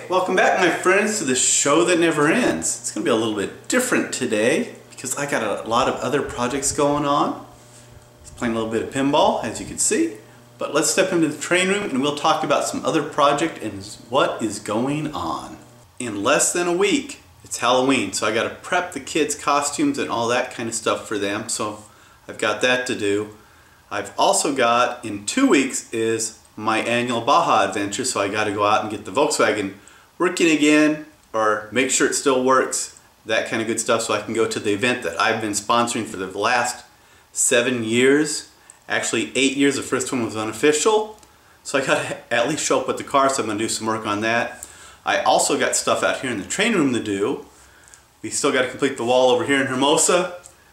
welcome back my friends to the show that never ends. It's going to be a little bit different today because I got a lot of other projects going on. I was playing a little bit of pinball, as you can see. But let's step into the train room and we'll talk about some other project and what is going on. In less than a week, it's Halloween, so I got to prep the kids' costumes and all that kind of stuff for them. So I've got that to do. I've also got, in 2 weeks, is my annual Baja adventure, so I got to go out and get the Volkswagen working again, or make sure it still works, that kind of good stuff, so I can go to the event that I've been sponsoring for the last 7 years. Actually 8 years, the first one was unofficial, so I got to at least show up with the car, so I'm going to do some work on that. I also got stuff out here in the train room to do. We still got to complete the wall over here in Hermosa.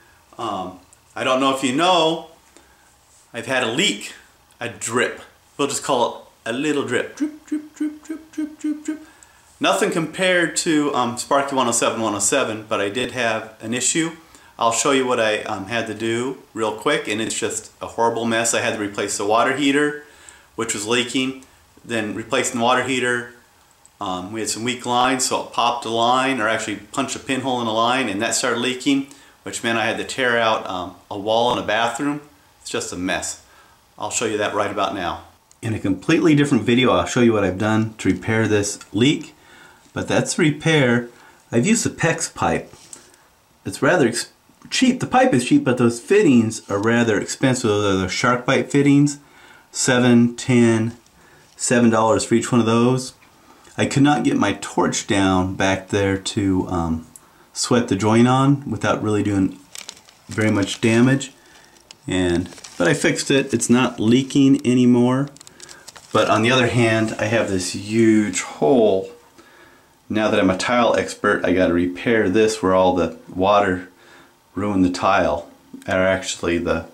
I don't know if you know, I've had a leak, a drip. We'll just call it a little drip. Drip, drip, drip, drip, drip, drip, drip. Nothing compared to Sparky 107, but I did have an issue. I'll show you what I had to do real quick, and it's just a horrible mess. I had to replace the water heater, which was leaking. Then replacing the water heater, we had some weak lines, so it popped a line, or actually punched a pinhole in a line, and that started leaking, which meant I had to tear out a wall in a bathroom. It's just a mess. I'll show you that right about now. In a completely different video, I'll show you what I've done to repair this leak. But that's the repair. I've used the PEX pipe. It's rather cheap. The pipe is cheap, but those fittings are rather expensive. Those are the SharkBite fittings. $7, $10, $7 for each one of those. I could not get my torch down back there to sweat the joint on without really doing very much damage. But I fixed it. It's not leaking anymore. But on the other hand, I have this huge hole. Now that I'm a tile expert, I got to repair this where all the water ruined the tile, or actually the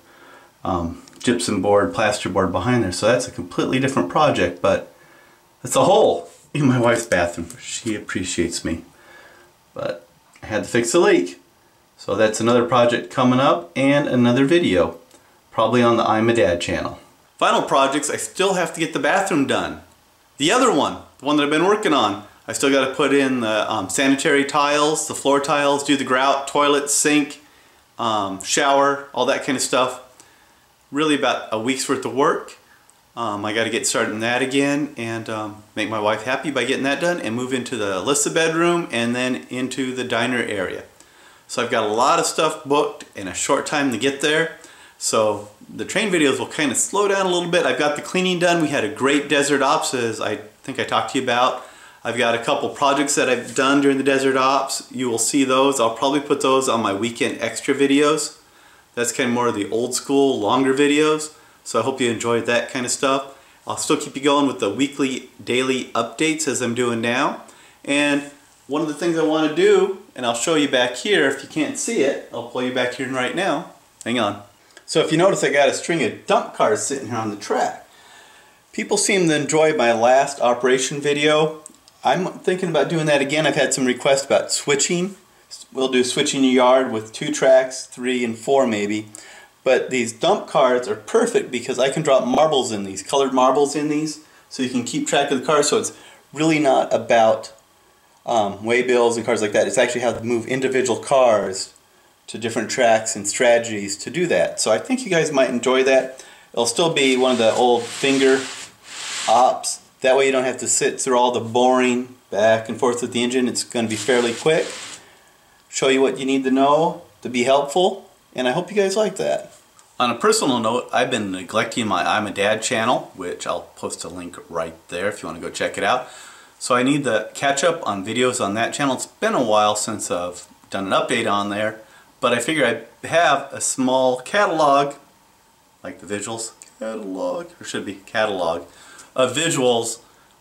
gypsum board, plasterboard behind there. So that's a completely different project, but it's a hole in my wife's bathroom. She appreciates me. But I had to fix the leak. So that's another project coming up and another video, probably on the I'm a Dad channel. Final projects, I still have to get the bathroom done. The other one, the one that I've been working on, I still got to put in the sanitary tiles, the floor tiles, do the grout, toilet, sink, shower, all that kind of stuff. Really about a week's worth of work. I got to get started in that again and make my wife happy by getting that done and move into the Alyssa bedroom and then into the diner area. So I've got a lot of stuff booked in a short time to get there. So the train videos will kind of slow down a little bit. I've got the cleaning done. We had a great Desert Ops, as I think I talked to you about. I've got a couple projects that I've done during the Desert Ops. You will see those. I'll probably put those on my weekend extra videos. That's kind of more of the old school, longer videos. So I hope you enjoyed that kind of stuff. I'll still keep you going with the weekly, daily updates as I'm doing now. And one of the things I want to do, and I'll show you back here if you can't see it, I'll pull you back here right now. Hang on. So if you notice, I got a string of dump cars sitting here on the track. People seem to enjoy my last operation video. I'm thinking about doing that again. I've had some requests about switching. We'll do switching your yard with 2 tracks, 3 and 4 maybe. But these dump cards are perfect because I can drop marbles in these, colored marbles in these, so you can keep track of the cars. So it's really not about waybills and cars like that. It's actually how to move individual cars to different tracks and strategies to do that. So I think you guys might enjoy that. It'll still be one of the old finger ops. That way you don't have to sit through all the boring back and forth with the engine. It's going to be fairly quick. Show you what you need to know to be helpful, and I hope you guys like that. On a personal note, I've been neglecting my I'm a Dad channel, which I'll post a link right there if you want to go check it out. So I need to catch up on videos on that channel. It's been a while since I've done an update on there. But I figure I have a small catalog, like the visuals, catalog, or should be catalog, of videos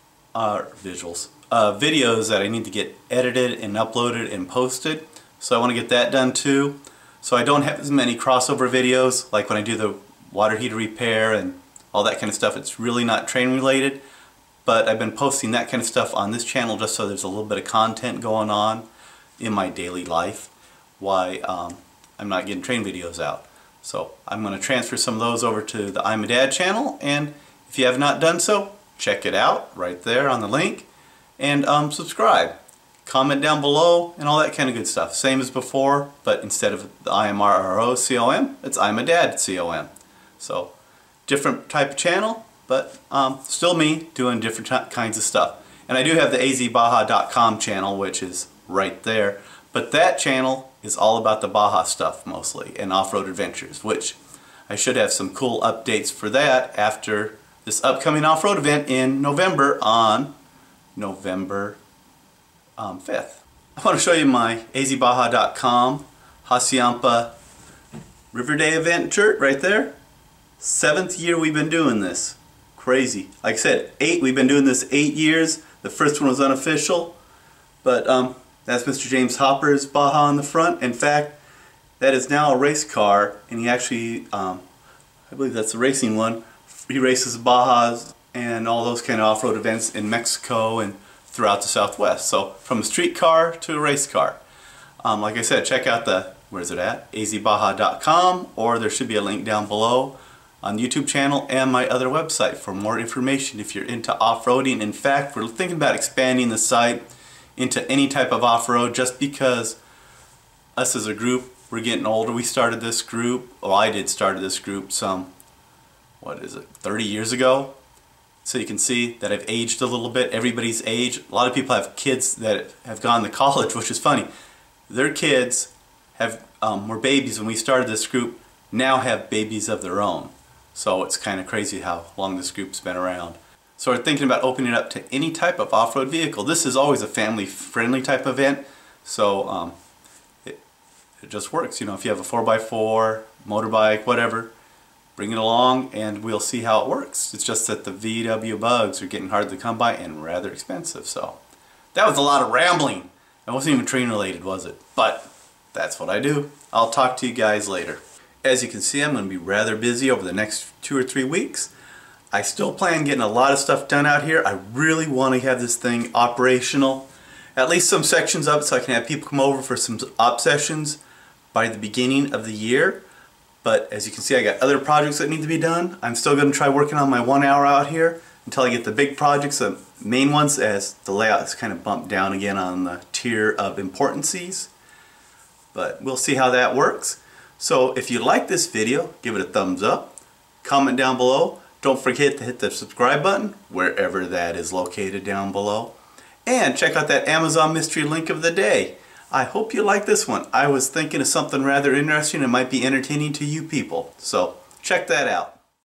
that I need to get edited and uploaded and posted. So I want to get that done too. So I don't have as many crossover videos, like when I do the water heater repair and all that kind of stuff. It's really not train related, but I've been posting that kind of stuff on this channel just so there's a little bit of content going on in my daily life. Why I'm not getting train videos out. So I'm going to transfer some of those over to the I'm a Dad channel, and if you have not done so, check it out right there on the link. and subscribe. Comment down below and all that kind of good stuff. Same as before, but instead of the IMRRO-COM, it's I'm a Dad COM. So different type of channel, but still me doing different kinds of stuff. And I do have the azbaja.com channel, which is right there. But that channel is all about the Baja stuff mostly, and off-road adventures, which I should have some cool updates for that after this upcoming off-road event in November on November 5th. I want to show you my azbaja.com Hassayampa River Day event shirt right there. 7th year we've been doing this. Crazy. Like I said, we've been doing this 8 years. The first one was unofficial, but that's Mr. James Hopper's Baja on the front. In fact, that is now a race car, and he actually, I believe that's the racing one. He races Bajas and all those kind of off-road events in Mexico and throughout the Southwest. So from a street car to a race car. Like I said, check out the, where is it at? azbaja.com, or there should be a link down below on the YouTube channel and my other website for more information if you're into off-roading. In fact, we're thinking about expanding the site into any type of off-road, just because us as a group, we're getting older. We started this group, well, I did start this group some, what is it, 30 years ago. So you can see that I've aged a little bit. Everybody's aged. A lot of people have kids that have gone to college, which is funny. Their kids have were babies when we started this group, now have babies of their own. So it's kind of crazy how long this group's been around. So we're thinking about opening it up to any type of off-road vehicle. This is always a family-friendly type event, so it just works. You know, if you have a 4x4, motorbike, whatever, bring it along and we'll see how it works. It's just that the VW bugs are getting hard to come by and rather expensive. So that was a lot of rambling. It wasn't even train related, was it? But that's what I do. I'll talk to you guys later. As you can see, I'm going to be rather busy over the next 2 or 3 weeks. I still plan getting a lot of stuff done out here. I really want to have this thing operational. At least some sections of it, so I can have people come over for some op sessions by the beginning of the year. But as you can see, I got other projects that need to be done. I'm still going to try working on my 1 hour out here until I get the big projects, the main ones, as the layout is kind of bumped down again on the tier of importancies. But we'll see how that works. So if you like this video, give it a thumbs up, comment down below. Don't forget to hit the subscribe button, wherever that is located down below. And check out that Amazon mystery link of the day. I hope you like this one. I was thinking of something rather interesting and might be entertaining to you people. So check that out.